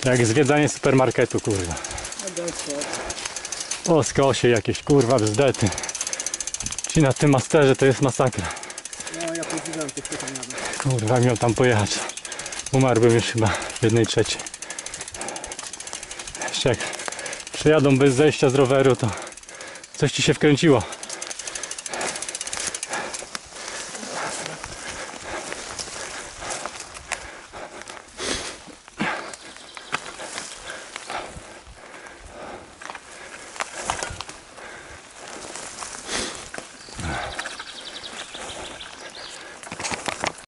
Jak zwiedzanie supermarketu, kurwa. O, skosie jakieś, kurwa, bzdety. Ci na tym masterze to jest masakra. No ja podziwiam tych pytaniami. Kurwa, miał tam pojechać. Umarłbym już chyba w 1/3. Jeszcze jak przejadą bez zejścia z roweru, to coś ci się wkręciło.